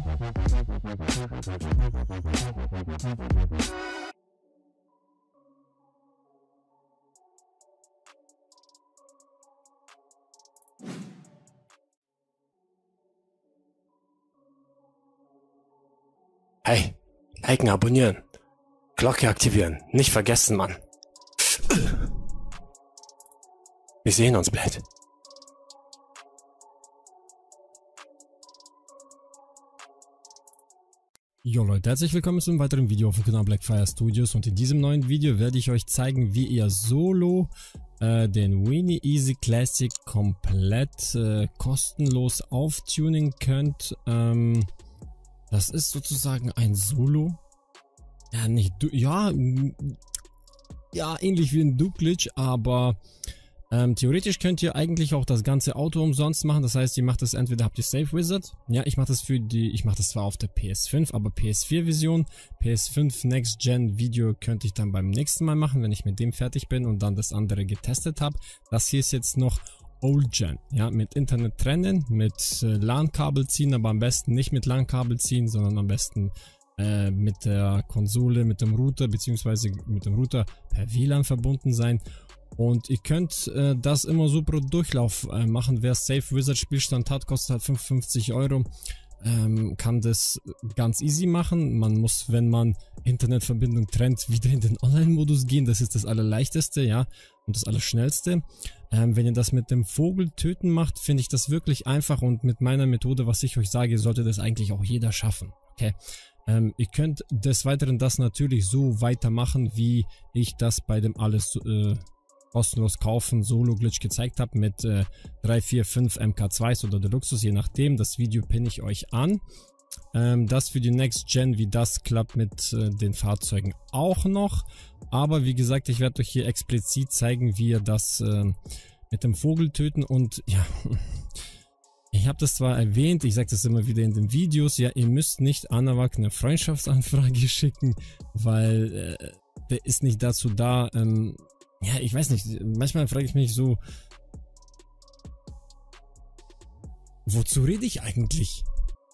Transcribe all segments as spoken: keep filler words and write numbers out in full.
Hey, liken, abonnieren, Glocke aktivieren, nicht vergessen, Mann. Wir sehen uns, Blade. Jo Leute, herzlich willkommen zu einem weiteren Video auf dem Kanal Blackfire Studios, und in diesem neuen Video werde ich euch zeigen, wie ihr solo äh, den Weenie Easy Classic komplett äh, kostenlos auftunen könnt. Ähm, das ist sozusagen ein Solo. Ja, nicht du ja, ja, ähnlich wie ein Duke-Glitch, aber Ähm, theoretisch könnt ihr eigentlich auch das ganze Auto umsonst machen. Das heißt, ihr macht das entweder, habt ihr Safe Wizard. Ja, ich mache das für die, ich mache das zwar auf der P S fünf, aber P S vier Version. P S fünf Next Gen Video könnte ich dann beim nächsten Mal machen, wenn ich mit dem fertig bin und dann das andere getestet habe. Das hier ist jetzt noch Old Gen. Ja, mit Internet trennen, mit äh, LAN-Kabel ziehen, aber am besten nicht mit LAN-Kabel ziehen, sondern am besten äh, mit der Konsole, mit dem Router, beziehungsweise mit dem Router per W L A N verbunden sein. Und ihr könnt äh, das immer so pro Durchlauf äh, machen. Wer Safe Wizard Spielstand hat, kostet halt fünfundfünfzig Euro. Ähm, kann das ganz easy machen. Man muss, wenn man Internetverbindung trennt, wieder in den Online-Modus gehen. Das ist das allerleichteste, ja, und das allerschnellste. Ähm, wenn ihr das mit dem Vogel töten macht, finde ich das wirklich einfach, und mit meiner Methode, was ich euch sage, sollte das eigentlich auch jeder schaffen. Okay. Ähm, ihr könnt des Weiteren das natürlich so weitermachen, wie ich das bei dem alles äh, kostenlos kaufen Solo-Glitch gezeigt habe, mit äh, drei, vier, fünf M K zweis oder Deluxus, je nachdem. Das Video pinne ich euch an. Ähm, das für die Next Gen, wie das klappt mit äh, den Fahrzeugen auch noch. Aber wie gesagt, ich werde euch hier explizit zeigen, wie ihr das äh, mit dem Vogel töten. Und ja, ich habe das zwar erwähnt, ich sage das immer wieder in den Videos, ja, ihr müsst nicht Anawak eine Freundschaftsanfrage schicken, weil äh, der ist nicht dazu da, ähm, ja, ich weiß nicht, manchmal frage ich mich so, wozu rede ich eigentlich?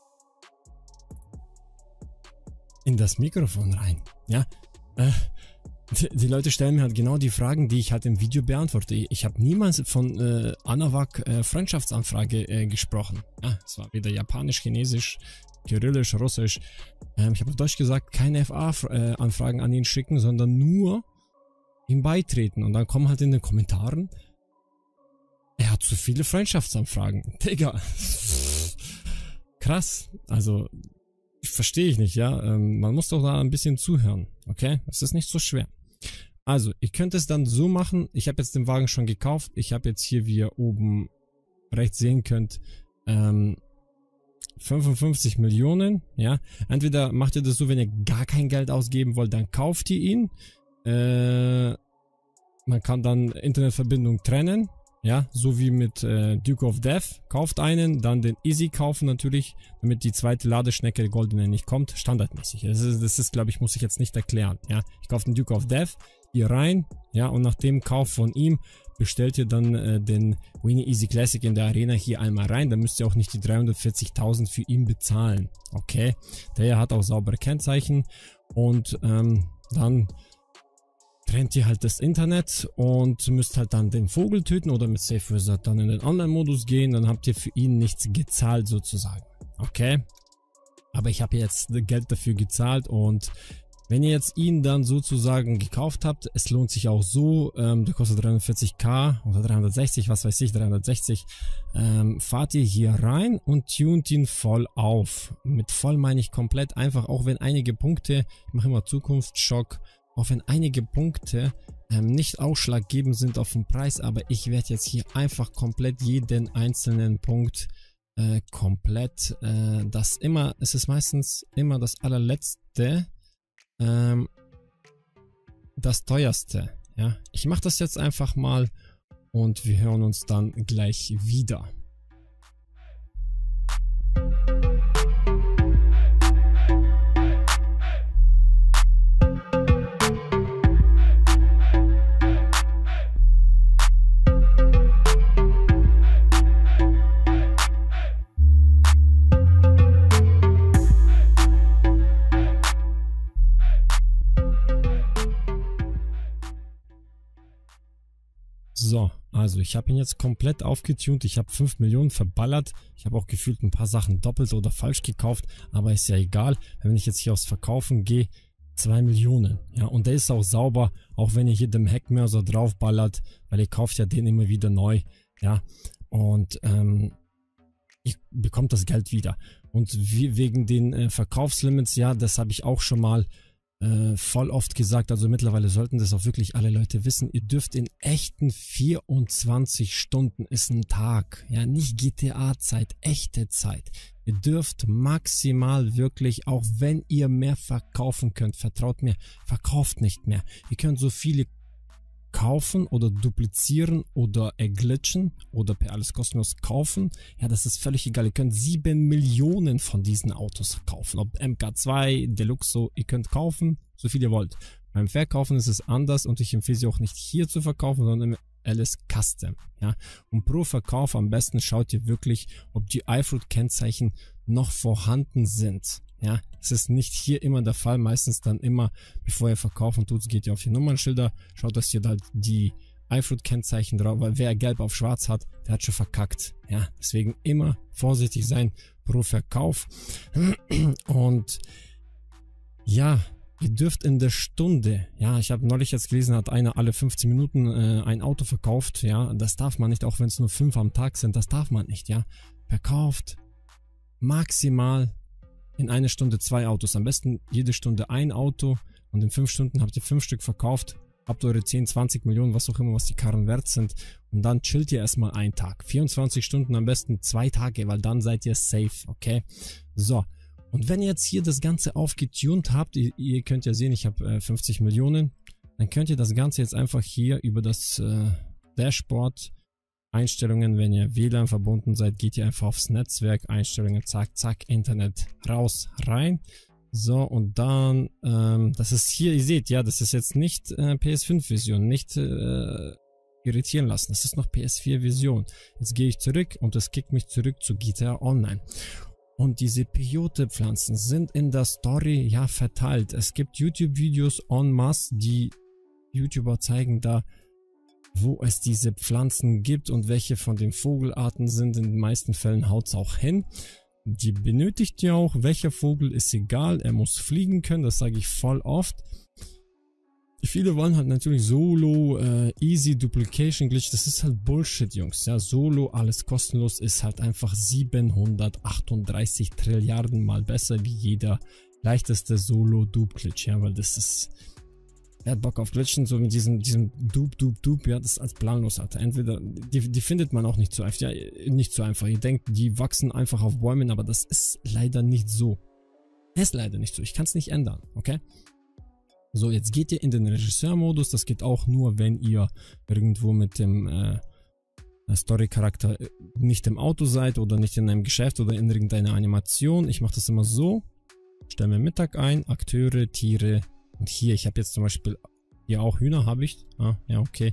In das Mikrofon rein, ja, äh, die, die Leute stellen mir halt genau die Fragen, die ich halt im Video beantworte. Ich habe niemals von äh, Anawak äh, Freundschaftsanfrage äh, gesprochen. Ja, es war weder Japanisch, Chinesisch, Kyrillisch, Russisch. Ähm, ich habe auf Deutsch gesagt, keine F A-Anfragen an ihn schicken, sondern nur ihm beitreten. Und dann kommen halt in den Kommentaren, er hat zu viele Freundschaftsanfragen. Digga. Krass. Also, verstehe ich nicht, ja. Ähm, man muss doch da ein bisschen zuhören, okay? Es ist nicht so schwer. Also, ihr könnt es dann so machen, ich habe jetzt den Wagen schon gekauft. Ich habe jetzt hier, wie ihr oben rechts sehen könnt, ähm, fünfundfünfzig Millionen, ja. Entweder macht ihr das so, wenn ihr gar kein Geld ausgeben wollt, dann kauft ihr ihn. Äh, man kann dann Internetverbindung trennen, ja, so wie mit äh, Duke of Death. Kauft einen, dann den Easy kaufen natürlich, damit die zweite Ladeschnecke, der goldene, nicht kommt, standardmäßig. Das ist, das ist glaube ich, muss ich jetzt nicht erklären, ja. Ich kaufe den Duke of Death, hier rein, ja, und nach dem Kauf von ihm bestellt ihr dann äh, den Weenie Easy Classic in der Arena hier einmal rein. Dann müsst ihr auch nicht die dreihundertvierzigtausend für ihn bezahlen, okay. Der hat auch saubere Kennzeichen, und ähm, dann trennt ihr halt das Internet und müsst halt dann den Vogel töten oder mit Safe Wizard dann in den Online-Modus gehen. Dann habt ihr für ihn nichts gezahlt sozusagen, okay. Aber ich habe jetzt Geld dafür gezahlt, und wenn ihr jetzt ihn dann sozusagen gekauft habt, es lohnt sich auch so, ähm, der kostet dreihundertvierzigtausend oder dreihundertsechzig, was weiß ich, dreihundertsechzig, ähm, fahrt ihr hier rein und tunt ihn voll auf. Mit voll meine ich komplett, einfach, auch wenn einige Punkte, ich mache immer Zukunftsschock, auch wenn einige Punkte ähm, nicht ausschlaggebend sind auf den Preis, aber ich werde jetzt hier einfach komplett jeden einzelnen Punkt äh, komplett, äh, das immer, es ist meistens immer das allerletzte, ähm, das teuerste, ja. Ich mache das jetzt einfach mal, und wir hören uns dann gleich wieder. So, also ich habe ihn jetzt komplett aufgetunt. Ich habe fünf Millionen verballert. Ich habe auch gefühlt ein paar Sachen doppelt oder falsch gekauft. Aber ist ja egal. Wenn ich jetzt hier aufs Verkaufen gehe, zwei Millionen. Ja, und der ist auch sauber, auch wenn ihr hier dem Hackmörser draufballert, weil ihr kauft ja den immer wieder neu. Ja, und ähm, ihr bekommt das Geld wieder. Und wie, wegen den äh, Verkaufslimits, ja, das habe ich auch schon mal äh, voll oft gesagt. Also mittlerweile sollten das auch wirklich alle Leute wissen. Ihr dürft in echten vierundzwanzig Stunden ist ein Tag. Ja, nicht G T A-Zeit, echte Zeit. Ihr dürft maximal wirklich, auch wenn ihr mehr verkaufen könnt, vertraut mir, verkauft nicht mehr. Ihr könnt so viele kaufen oder duplizieren oder erglitschen oder per alles kostenlos kaufen. Ja, das ist völlig egal. Ihr könnt sieben Millionen von diesen Autos kaufen. Ob M K zwei, Deluxe, so, ihr könnt kaufen, so viel ihr wollt. Beim Verkaufen ist es anders und ich empfehle sie auch nicht hier zu verkaufen, sondern im L S Custom. Ja, und pro Verkauf am besten schaut ihr wirklich, ob die iFruit-Kennzeichen noch vorhanden sind. Ja, es ist nicht hier immer der Fall, meistens dann immer, bevor ihr verkaufen tut, geht ihr auf die Nummernschilder, schaut, dass ihr da die iFruit-Kennzeichen drauf, weil wer gelb auf schwarz hat, der hat schon verkackt. Ja, deswegen immer vorsichtig sein pro Verkauf. Und ja, ihr dürft in der Stunde, ja, ich habe neulich jetzt gelesen, hat einer alle fünfzehn Minuten äh, ein Auto verkauft, ja, das darf man nicht, auch wenn es nur fünf am Tag sind, das darf man nicht, ja. Verkauft maximal in einer Stunde zwei Autos, am besten jede Stunde ein Auto und in fünf Stunden habt ihr fünf Stück verkauft, habt eure zehn, zwanzig Millionen, was auch immer, was die Karren wert sind und dann chillt ihr erstmal einen Tag. vierundzwanzig Stunden, am besten zwei Tage, weil dann seid ihr safe, okay? So, und wenn ihr jetzt hier das Ganze aufgetunt habt, ihr, ihr könnt ja sehen, ich habe äh, fünfzig Millionen, dann könnt ihr das Ganze jetzt einfach hier über das äh, Dashboard Einstellungen, wenn ihr W L A N verbunden seid, geht ihr einfach aufs Netzwerk, Einstellungen, zack, zack, Internet, raus, rein. So, und dann, ähm, das ist hier, ihr seht, ja, das ist jetzt nicht äh, P S fünf Version, nicht äh, irritieren lassen, das ist noch P S vier Version. Jetzt gehe ich zurück und es kickt mich zurück zu G T A Online. Und diese Peyote-Pflanzen sind in der Story, ja, verteilt. Es gibt YouTube-Videos en masse, die YouTuber zeigen da, wo es diese Pflanzen gibt und welche von den Vogelarten sind. In den meisten Fällen haut es auch hin. Die benötigt ihr auch. Welcher Vogel ist egal, er muss fliegen können, das sage ich voll oft. Viele wollen halt natürlich Solo, äh, Easy Duplication Glitch, das ist halt Bullshit, Jungs. Ja, Solo, alles kostenlos, ist halt einfach siebenhundertachtunddreißig Trilliarden mal besser wie jeder leichteste Solo-Dupe-Glitch, ja, weil das ist... Er hat Bock auf Glitchen, so mit diesem, diesem Dupe, Dupe, Dupe, ja, das ist als planlos, Alter. Entweder, die, die findet man auch nicht so einfach, ja, nicht so einfach. Ihr denkt, die wachsen einfach auf Bäumen, aber das ist leider nicht so. Ist leider nicht so, ich kann es nicht ändern, okay? So, jetzt geht ihr in den Regisseur-Modus, das geht auch nur, wenn ihr irgendwo mit dem äh, Story-Charakter nicht im Auto seid oder nicht in einem Geschäft oder in irgendeiner Animation. Ich mache das immer so, stelle mir Mittag ein, Akteure, Tiere. Und hier, ich habe jetzt zum Beispiel, ja auch Hühner habe ich, ah, ja okay,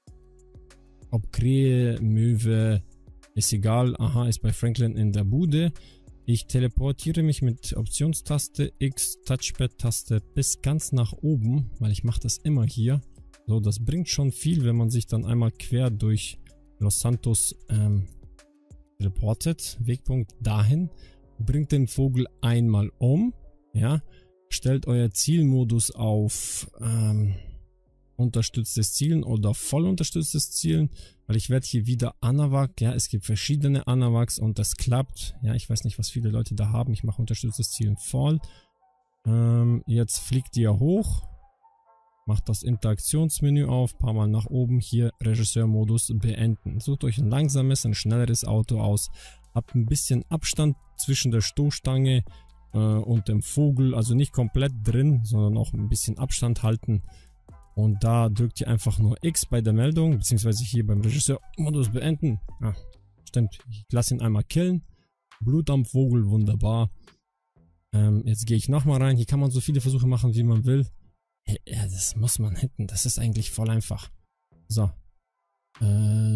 ob Krähe, Möwe, ist egal, aha, ist bei Franklin in der Bude. Ich teleportiere mich mit Optionstaste X, Touchpad-Taste bis ganz nach oben, weil ich mache das immer hier. So, das bringt schon viel, wenn man sich dann einmal quer durch Los Santos ähm, teleportet. Wegpunkt dahin, bringt den Vogel einmal um, ja. Stellt euer Zielmodus auf ähm, unterstütztes Zielen oder voll unterstütztes Zielen, weil ich werde hier wieder Anawak, ja, es gibt verschiedene Anawaks und das klappt, ja, ich weiß nicht, was viele Leute da haben, ich mache unterstütztes Zielen voll. Ähm, jetzt fliegt ihr hoch, macht das Interaktionsmenü auf, paar Mal nach oben, hier Regisseurmodus beenden. Sucht euch ein langsames, ein schnelleres Auto aus, habt ein bisschen Abstand zwischen der Stoßstange und dem Vogel, also nicht komplett drin, sondern auch ein bisschen Abstand halten. Und da drückt ihr einfach nur X bei der Meldung, beziehungsweise hier beim Regisseur-Modus beenden. Ah, stimmt, ich lasse ihn einmal killen. Blut am Vogel, wunderbar. Ähm, jetzt gehe ich nochmal rein. Hier kann man so viele Versuche machen, wie man will. Ja, das muss man hinten. Das ist eigentlich voll einfach. So. Äh,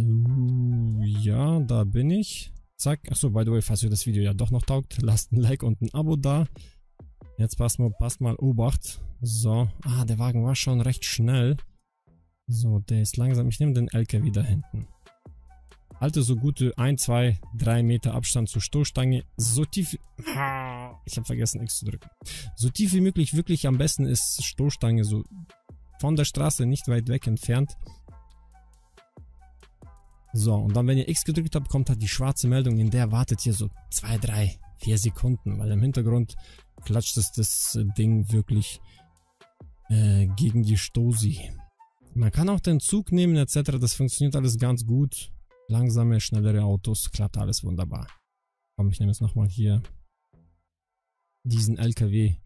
ja, da bin ich. Zack, achso, by the way, falls euch das Video ja doch noch taugt, lasst ein Like und ein Abo da. Jetzt passt mal, passt mal Obacht. So, ah, der Wagen war schon recht schnell. So, der ist langsam. Ich nehme den L K W da hinten. Halte so gute ein, zwei, drei Meter Abstand zur Stoßstange. So tief... Ich habe vergessen, X zu drücken. So tief wie möglich. Wirklich am besten ist Stoßstange so von der Straße nicht weit weg entfernt. So, und dann, wenn ihr X gedrückt habt, kommt halt die schwarze Meldung. In der wartet ihr so zwei, drei, vier Sekunden. Weil im Hintergrund klatscht es das Ding wirklich äh, gegen die Stoßi. Man kann auch den Zug nehmen et cetera. Das funktioniert alles ganz gut. Langsame, schnellere Autos, klappt alles wunderbar. Komm, ich nehme jetzt nochmal hier diesen L K W.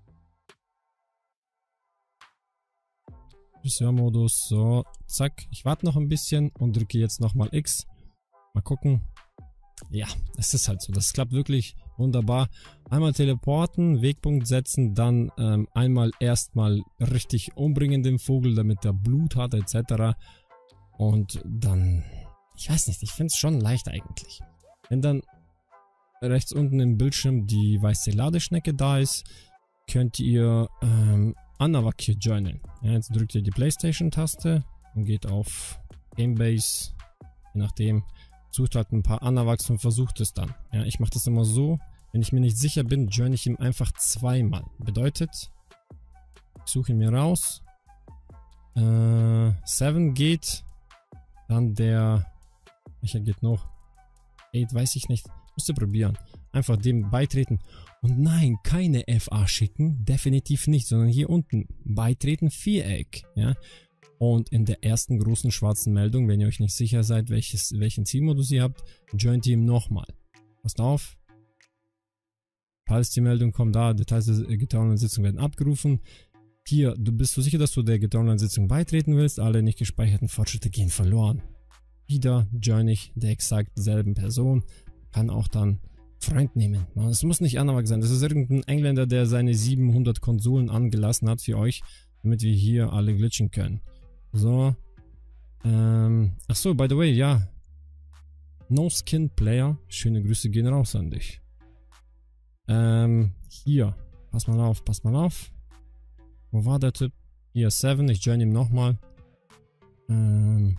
Friseurmodus, so, zack. Ich warte noch ein bisschen und drücke jetzt nochmal X. Mal gucken. Ja, es ist halt so. Das klappt wirklich wunderbar. Einmal teleporten, Wegpunkt setzen, dann ähm, einmal erstmal richtig umbringen den Vogel, damit er Blut hat et cetera. Und dann... Ich weiß nicht, ich finde es schon leicht eigentlich. Wenn dann rechts unten im Bildschirm die weiße Ladeschnecke da ist, könnt ihr ähm, Anavak hier joinen. Ja, jetzt drückt ihr die PlayStation-Taste und geht auf Gamebase, je nachdem, sucht halt ein paar Anavaks und versucht es dann. Ja, ich mache das immer so, wenn ich mir nicht sicher bin, joine ich ihm einfach zweimal. Bedeutet, ich suche ihn mir raus, äh, Seven geht, dann der... Welcher geht noch? acht weiß ich nicht. Müsst ihr probieren. Einfach dem beitreten. Und nein, keine F A schicken. Definitiv nicht, sondern hier unten. Beitreten, Viereck. Ja. Und in der ersten großen schwarzen Meldung, wenn ihr euch nicht sicher seid, welches, welchen Zielmodus ihr habt, joint ihr ihm nochmal. Passt auf. Falls die Meldung kommt, da, Details der G T A Online-Sitzung werden abgerufen. Hier, du bist so sicher, dass du der G T A Online-Sitzung beitreten willst. Alle nicht gespeicherten Fortschritte gehen verloren. Wieder join ich der exakt selben Person, kann auch dann Freund nehmen. Es muss nicht Anavak sein, das ist irgendein Engländer, der seine siebenhundert Konsolen angelassen hat für euch, damit wir hier alle glitchen können. So, ähm, ach so, by the way, ja, No Skin Player, schöne Grüße gehen raus an dich. Ähm, hier, pass mal auf, pass mal auf. Wo war der Typ? Hier, Seven, ich join ihm nochmal. Ähm,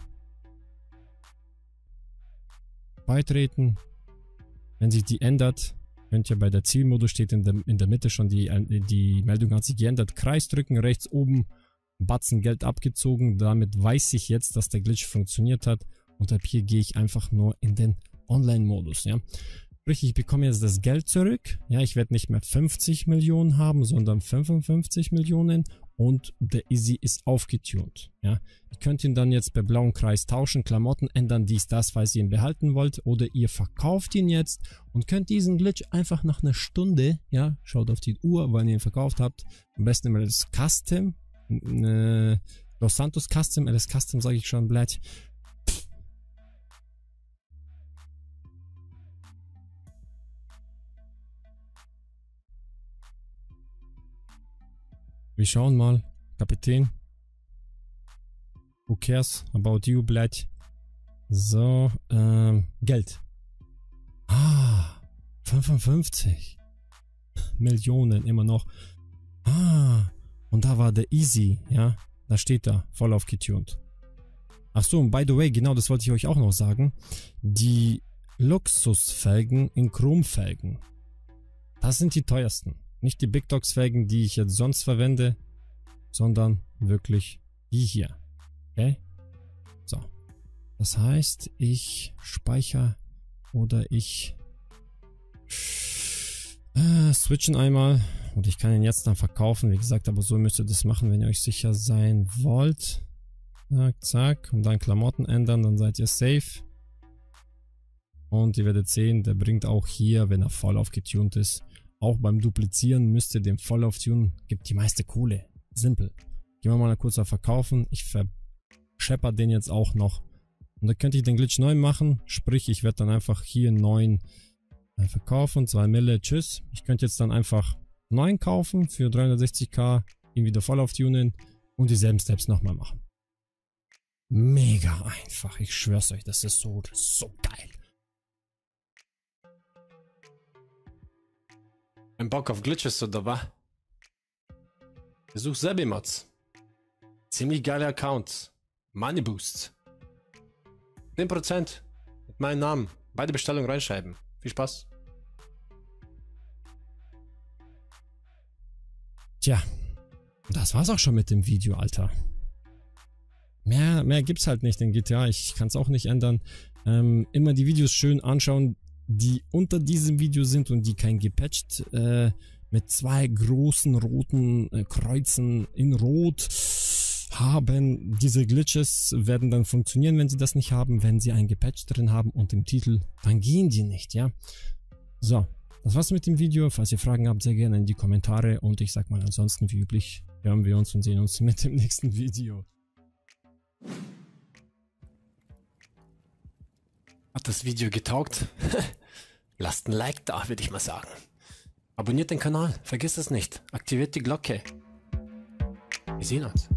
Beitreten. Wenn sich die ändert, könnt ihr bei der Zielmodus steht in der, in der Mitte schon die, die Meldung hat sich geändert. Kreis drücken, rechts oben, Batzen Geld abgezogen. Damit weiß ich jetzt, dass der Glitch funktioniert hat. Und ab hier gehe ich einfach nur in den Online-Modus. Ja. Sprich, ich bekomme jetzt das Geld zurück. Ja, ich werde nicht mehr fünfzig Millionen haben, sondern fünfundfünfzig Millionen. Und der Easy ist aufgetunt. Ja. Ihr könnt ihn dann jetzt bei blauem Kreis tauschen, Klamotten ändern, dies, das, falls ihr ihn behalten wollt. Oder ihr verkauft ihn jetzt und könnt diesen Glitch einfach nach einer Stunde, ja, schaut auf die Uhr, wann ihr ihn verkauft habt. Am besten immer das Custom, äh, Los Santos Custom, das Custom sage ich schon, blöd. Wir schauen mal, Kapitän. Who cares about you, blöd. So, ähm, Geld. Ah, fünfundfünfzig Millionen immer noch. Ah, und da war der Easy, ja. Da steht da, voll aufgetunt. Ach so, und by the way, genau das wollte ich euch auch noch sagen. Die Luxusfelgen in Chromfelgen. Das sind die teuersten. Nicht die Big Dogs Felgen, die ich jetzt sonst verwende, sondern wirklich die hier. Okay? So. Das heißt, ich speichere oder ich äh, switchen einmal und ich kann ihn jetzt dann verkaufen. Wie gesagt, aber so müsst ihr das machen, wenn ihr euch sicher sein wollt. Zack, zack. Und dann Klamotten ändern, dann seid ihr safe. Und ihr werdet sehen, der bringt auch hier, wenn er voll aufgetunt ist, auch beim Duplizieren müsst ihr den voll auftunen, gibt die meiste Kohle. Simpel. Gehen wir mal kurz auf Verkaufen. Ich verschepper den jetzt auch noch. Und da könnte ich den Glitch neu machen. Sprich, ich werde dann einfach hier einen neuen verkaufen. zwei Mille, tschüss. Ich könnte jetzt dann einfach neuen kaufen für dreihundertsechzigtausend, ihn wieder voll auftunen und dieselben Steps nochmal machen. Mega einfach. Ich schwör's euch, das ist so, das ist so geil. Ein Bock auf Glitches oder was? Besuch Sebimods. Ziemlich geiler Account. Money Boosts. zehn Prozent mit meinem Namen. Beide Bestellungen reinschreiben. Viel Spaß. Tja, das war's auch schon mit dem Video, Alter. Mehr, mehr gibt's halt nicht in G T A. Ich kann es auch nicht ändern. Ähm, immer die Videos schön anschauen, die unter diesem Video sind und die kein gepatcht äh, mit zwei großen roten äh, Kreuzen in Rot haben. Diese Glitches werden dann funktionieren, wenn sie das nicht haben. Wenn sie ein gepatcht drin haben und im Titel, dann gehen die nicht, ja. So, das war's mit dem Video. Falls ihr Fragen habt, sehr gerne in die Kommentare. Und ich sag mal ansonsten, wie üblich, hören wir uns und sehen uns mit dem nächsten Video. Hat das Video getaugt? Lasst ein Like da, würde ich mal sagen. Abonniert den Kanal, vergesst es nicht. Aktiviert die Glocke. Wir sehen uns.